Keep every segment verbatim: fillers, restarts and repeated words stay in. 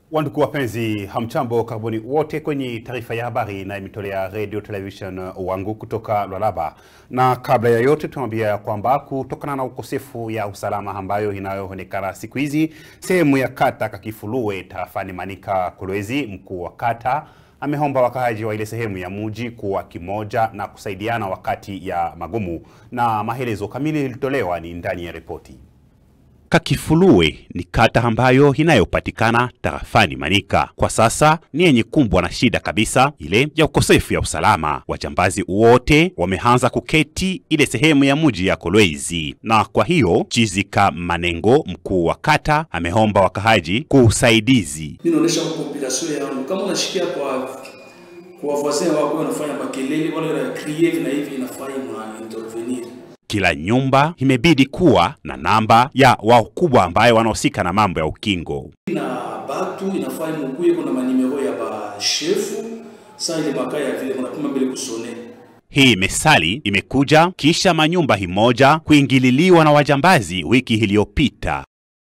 Wanduku wapenzi, hamchambo karibuni wote kwenye taarifa ya habari na imitolea radio television wangu kutoka Lualaba. Na kabla ya yote tunaambia kwamba kutokana na ukosefu ya usalama ambayo inayoonekana siku hizi sehemu ya kata Kakifuluwe tarafani Manika Kolwezi, mkuu wa kata ameomba wakahaji wa ile sehemu ya muji kuwa kimoja na kusaidiana wakati ya magumu, na maelezo kamili ilitolewa ni ndani ya ripoti. Kakifuluwe ni kata ambayo inayopatikana tarafani Manika. Kwa sasa ni yenye kumbwa na shida kabisa ile ya ukosefu ya usalama. Wajambazi wote wameanza kuketi ile sehemu ya muji ya Kolwezi, na kwa hiyo Chizika Manengo, mkuu wa kata, ameomba wakahaji kusaidizi. Ninaonesha population yangu kama unashikia kwa kwa voisin wako wanafanya makelele wala crier na hivi inafanya mna intervenir. Kila nyumba imebidi kuwa na namba ya wakubwa ambaye wanahusika na mambo ya ukingo. Na batu inafanya mkuye kuna manimero ya ba chefu saa ile makaya vile mnapima mbele kusone. Hii mesali imekuja kisha manyumba himoja kuingililiwa na wajambazi wiki iliyopita.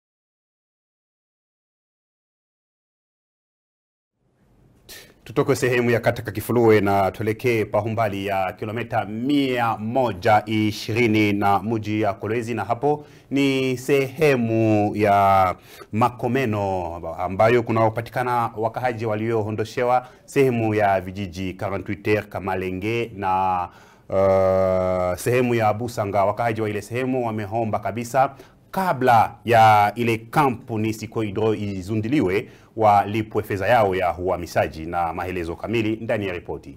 Tutoke sehemu ya kata Kakifuluwe na tuelekee pahumbali ya kilomita mia moja ishirini na muji ya Kolwezi, na hapo ni sehemu ya Makomeno ambayo kunaopatikana wakahaji walioondoshewa sehemu ya vijiji arobaini Kamalenge na uh, sehemu ya Busanga. Wakahaji wa ile sehemu wameomba kabisa kabla ya ile kampuni Siko Hydro izundiliwe walipwe fedha yao ya uhamisaji, na maelezo kamili ndani ya ripoti.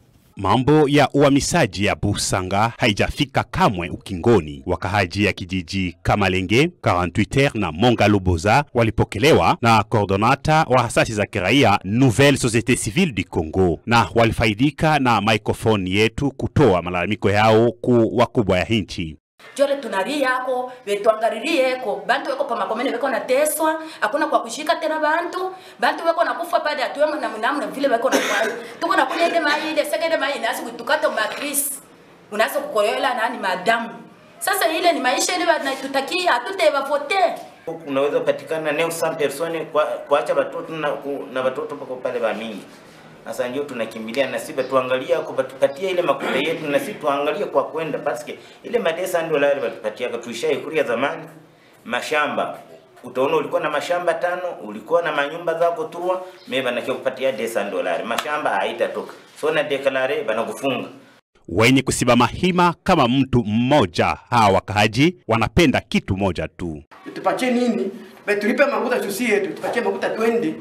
Mambo ya uhamisaji ya Busanga haijafika kamwe ukingoni. Wakahaji ya kijiji Kamalenge, arobaini na Monga Luboza walipokelewa na coordonata wa hasasi za kiraia Nouvelle Société Civile du Congo, na walifaidika na microphone yetu kutoa malalamiko yao ku wakubwa ya hinchi. Jole tunari yako, wetuangaririe ko, bantu weko pa Makomeno weko na teswa, hakuna kwa kushika tena bantu, bantu weko na kufa pale atuwema na mnamu na vile weko na kwa. Tuko na kule ende mai, ile sege ende mai, nasi kutukata umakris, unasa kukoyoela nani madamu. Sasa ile ni maisha ile na tutakia, hatute wavote. Unaweza patikana neo some persone kwa kuacha watoto na na watoto pako pale ba mingi. Sasa ndio tunakimbilia na sisi tuangalia kwa batupatia ile makuta yetu, na sisi tuangalia kwa kwenda paske ile madesa ndio lale batupatia tuishaye kuria zamani mashamba. Utaona ulikuwa na mashamba tano, ulikuwa na manyumba zako turwa, meba na kupatia desa dolari. Mashamba haitatoka. So na declare banakufunga. Wenye kusimama hima kama mtu mmoja, hawa wakahaji wanapenda kitu moja tu. Tupatie nini? Betulipe makuta tusi yetu, tupatie makuta twende.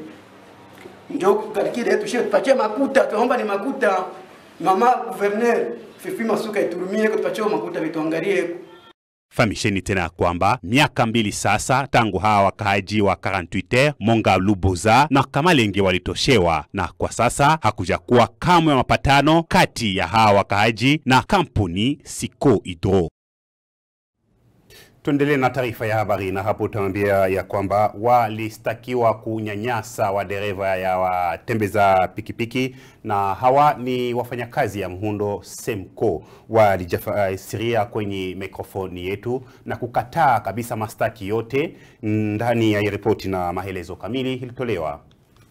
Ndio kalikile yetu shetu tupatie makuta, tuomba ni makuta. Mama gouverneur Fifi Masuka iturumie tupatie makuta vituangalie. Famisheni tena kwamba miaka mbili sasa tangu hawa wakahaji wa arobaini Monga Luboza na Kamalenge walitoshewa, na kwa sasa hakuja kuwa kamwe mapatano kati ya hawa wakahaji na kampuni Siko Hydro. Tuendelee na taarifa ya habari, na hapo tuambia ya kwamba walistakiwa kunyanyasa wa dereva ya watembeza pikipiki, na hawa ni wafanyakazi ya mhundo Semco. Walijafasiria kwenye mikrofoni yetu na kukataa kabisa mastaki yote. Ndani ya ripoti na maelezo kamili ilitolewa.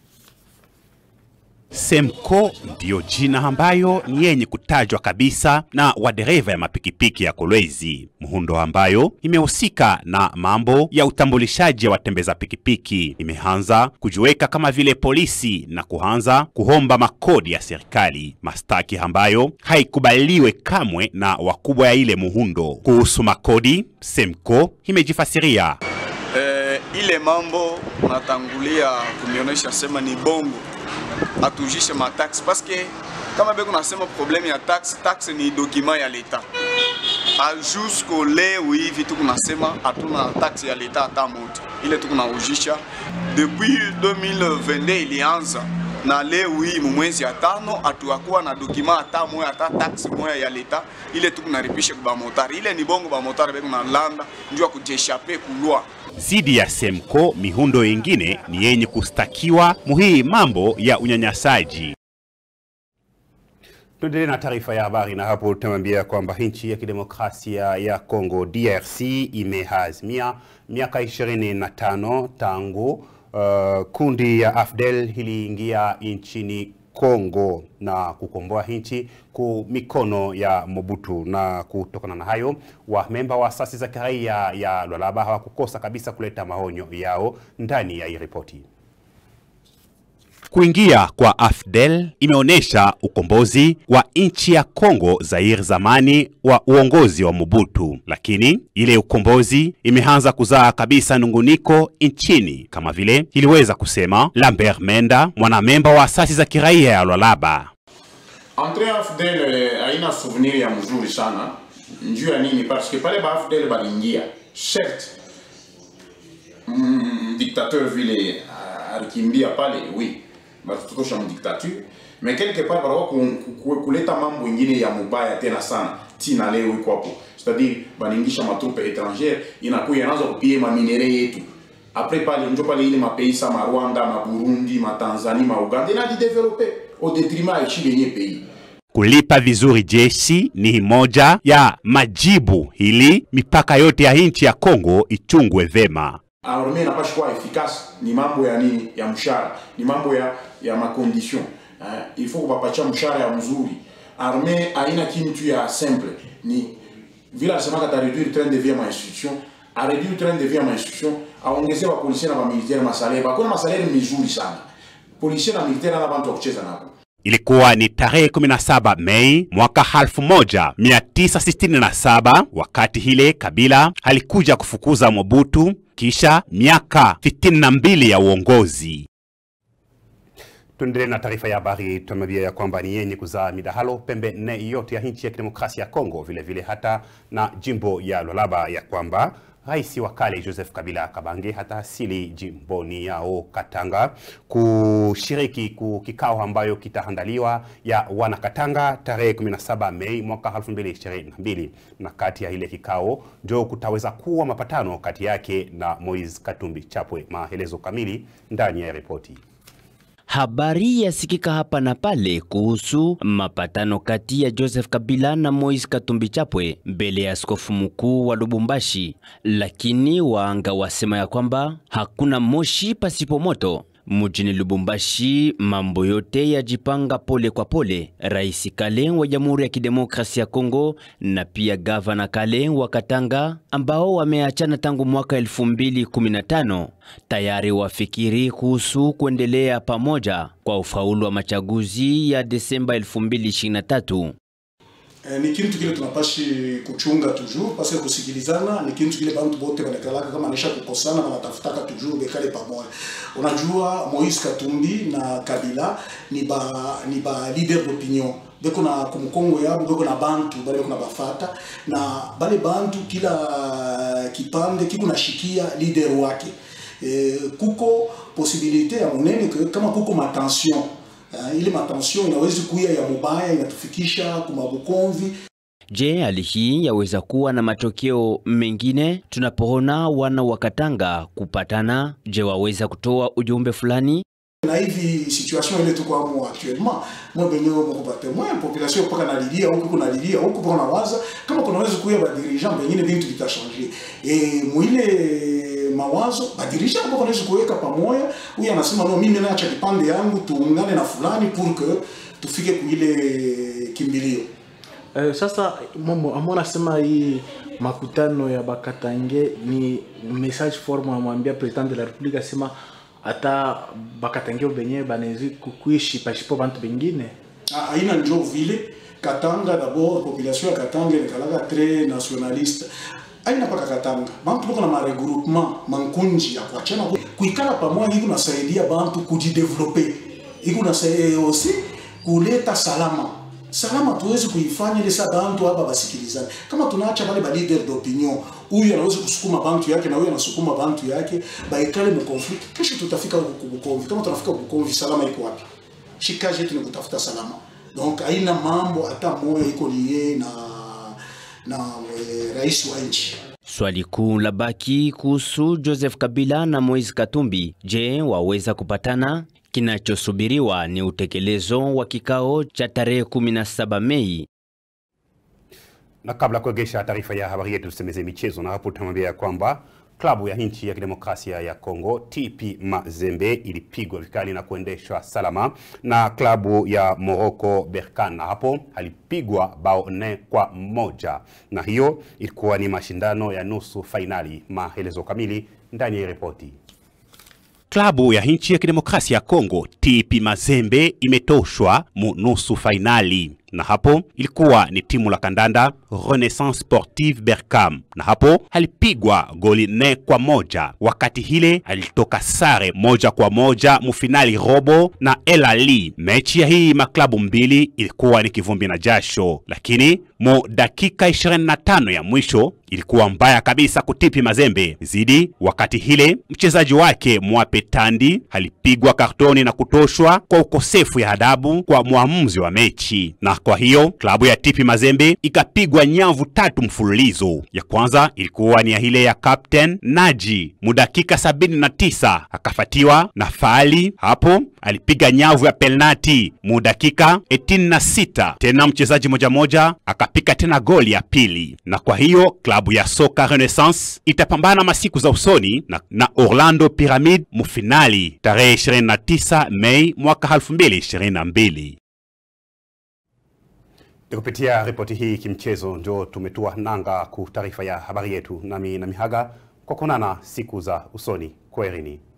Semco ndio jina ambayo ni yenye kutajwa kabisa na wadereva ya mapikipiki ya Kolwezi, mhundo ambayo imehusika na mambo ya utambulishaji ya watembeza pikipiki. Imeanza kujiweka kama vile polisi na kuanza kuhomba makodi ya serikali, mastaki ambayo haikubaliwe kamwe na wakubwa ya ile muhundo. Kuhusu makodi, Semco imejifasiria. Eh, ile mambo natangulia kunionesha sema ni bongo. Atujishe ma taxe parce que kama beko nasema problème ya taxe, taxe ni document ya l'État. A jusqu'au leo hivi tuko nasema hatuna taxe ya l'État hata moja. Ile tuko na ujisha depuis deux mille vingt ilianza, na leo hii mwezi ya tano atuakuwa na document hata moja hata taxe moja ya l'État. Ile tuko na ripisha kwa motari. Ile ni bongo ba motari beko na landa ndio kujeshape kulwa. Zidi ya Semco, mihundo ingine ni yenye kustakiwa muhii mambo ya unyanyasaji. Tuendelee na taarifa ya habari, na hapo tutamwambia kwamba nchi ya kidemokrasia ya Kongo D R C imeazimia miaka ishirini na tano tangu uh, kundi ya A F D E L iliingia nchini Kongo na kukomboa nchi ku mikono ya Mobutu, na kutokana na hayo wa memba wa asasi za kiraia ya Lualaba hawakukosa kabisa kuleta maonyo yao ndani ya hii ripoti. Kuingia kwa A F D E L imeonesha ukombozi wa nchi ya Kongo Zaire zamani wa uongozi wa Mobutu, lakini ile ukombozi imeanza kuzaa kabisa nunguniko nchini, kama vile iliweza kusema Lambert Menda, mwanamemba wa asasi za kiraia ya Lualaba. Entre A F D E L haina souvenir ya mzuri sana. Njuu ya nini? Parce que pale ba A F D E L balingia, certes mm, dictateur vile alikimbia pale, oui, batutosha mu dictature, mais quelque part barwa kuleta mambo ingine ya mubaya tena sana tina leo iko hapo, c'est-à-dire baningisha matrupe étrangère inakuya inaanza kupia ma minere yetu. Après pale njo pale ile mapays sama Rwanda, ma Burundi, ma Tanzania, ma Uganda na développer au détriment ya nchi yenye pays. Kulipa vizuri jeshi ni moja ya majibu ili mipaka yote ya nchi ya Kongo ichungwe vema. Armée n'a pas choix efficace, ni mambo ya nini ya mshahara, ni mambo ya ya ma condition. Eh, il faut kupapatia mshahara ya mzuri. Armée haina kitu ya simple, ni vile alisema kata réduire train de vie ma institution, a réduire train de vie ma institution, aongezea wa policiers na wa militaires masalaire, bakona masalaire mizuri sana. Policiers na militaires na bantu kucheza nako. Ilikuwa ni tarehe kumi na saba Mei mwaka elfu moja mia tisa sitini na saba wakati hile Kabila alikuja kufukuza Mobutu kisha miaka sitini na mbili ya uongozi. Tuendelee na taarifa ya habari. Tumebia ya kwamba ni yenye kuzaa midahalo pembe nne yote ya nchi ya kidemokrasia ya Kongo, vile vile hata na jimbo ya Lualaba, ya kwamba Rais wa kale Joseph Kabila Kabange hata asili jimboni yao Katanga kushiriki kikao ambayo kitaandaliwa ya wana Katanga tarehe kumi na saba Mei mwaka elfu mbili ishirini na mbili, na kati ya ile kikao ndio kutaweza kuwa mapatano kati yake na Moise Katumbi Chapwe. Maelezo kamili ndani ya ripoti. Habari yasikika hapa na pale kuhusu mapatano kati ya Joseph Kabila na Moise Katumbi Chapwe mbele ya askofu mkuu wa Lubumbashi, lakini waanga wasema ya kwamba hakuna moshi pasipo moto. Mjini Lubumbashi mambo yote yajipanga pole kwa pole. Rais Kale wa Jamhuri ya Kidemokrasia ya Kongo na pia gavana Kale wa Katanga ambao wameachana tangu mwaka elfu mbili kumi na tano tayari wafikiri kuhusu kuendelea pamoja kwa ufaulu wa machaguzi ya Desemba elfu mbili ishirini na tatu. Eh, ni kitu kile tunapashi kuchunga toujours parce que kusikilizana ni kitu kile bantu bote wanakalaka kama anisha kukosana wanatafutaka toujours bekale pamoja. Unajua Moise Katumbi na Kabila ni ba ni ba leader d'opinion. Beko na kumkongo yabo, beko na bantu, bale beko na bafata na bale bantu kila kipande kiko nashikia leader wake. Eh, kuko possibilité ya munene kama kuko matension. Uh, ile matension inaweza kuya ya mubaya inatufikisha kumabukomvi. Je, hali hii yaweza kuwa na matokeo mengine tunapoona wana wa Katanga kupatana? Je, waweza kutoa ujumbe fulani? Na hivi situation ile tuko hapo actuellement, moi benyewe mko bate moi population paka nalilia huko kuna lilia huko paka nawaza kama kunaweza kuya ba dirigeant bengine bintu bitachanger. Eh mwile mawazo badirisha kwa wanaweza kuweka pamoja. Huyu anasema no, mimi naacha kipande yangu tuungane na fulani pour que tufike kuile kimbilio. Eh, sasa mambo amona sema hii makutano ya Bakatange ni message forme amwambia president de la République asema ata Bakatange benye banezi kuishi pashipo bantu bengine. Ah, aina njo vile Katanga d'abord population ya Katanga ni kalaga très nationaliste. Aina paka Katanga bantu bako na ma regroupement mankunji ya kuachana kuikala pamoja hivi nasaidia bantu kujideveloper. Hivi nasaidia aussi kuleta salama. Salama tuwezi kuifanya ile saa bantu hapa basikilizane. Kama tunaacha wale ba leader d'opinion, huyu anaweza kusukuma bantu yake na huyu anasukuma bantu yake, baikale mu conflict. Kesho tutafika huko Bukomvi. Kama tunafika Bukomvi salama iko wapi? Shikaje yetu ni kutafuta salama. Donc haina mambo hata moyo iko lié na na e, rais wa nchi. Swali kuu la baki kuhusu Joseph Kabila na Moise Katumbi. Je, waweza kupatana? Kinachosubiriwa ni utekelezo wa kikao cha tarehe kumi na saba Mei. Na kabla kuegesha taarifa ya habari yetu tusemeze michezo, na hapo tumwambia kwamba Klabu ya nchi ya kidemokrasia ya Kongo T P Mazembe ilipigwa vikali na kuendeshwa salama na klabu ya Morocco Berkane, na hapo alipigwa bao nne kwa moja, na hiyo ilikuwa ni mashindano ya nusu fainali. Maelezo kamili ndani ya ripoti. Klabu ya nchi ya kidemokrasia ya Kongo T P Mazembe imetoshwa mu nusu fainali, na hapo ilikuwa ni timu la kandanda Renaissance Sportive Berkane, na hapo alipigwa goli nne kwa moja. Wakati hile alitoka sare moja kwa moja mu finali robo na El Ahly. Mechi ya hii maklabu mbili ilikuwa ni kivumbi na jasho, lakini mu dakika ishirini na tano ya mwisho ilikuwa mbaya kabisa kutipi Mazembe zidi. Wakati hile mchezaji wake Mwape Tandi alipigwa kartoni na kutoshwa kwa ukosefu ya adabu kwa muamuzi wa mechi, na kwa hiyo klabu ya T P Mazembe ikapigwa nyavu tatu mfululizo. Ya kwanza ilikuwa ni ya hile ya Captain Naji mu dakika sabini na tisa, akafatiwa na Fali, hapo alipiga nyavu ya penalty mu dakika sitini na sita. Tena mchezaji moja moja akapika tena goli ya pili, na kwa hiyo klabu ya soka Renaissance itapambana masiku za usoni na, na Orlando Pyramid mu finali tarehe ishirini na tisa Mei mwaka elfu mbili ishirini na mbili. Kupitia ripoti hii kimchezo ndio tumetua nanga ku taarifa ya habari yetu, nami na mihaga kwa kunana siku za usoni. Kwaherini.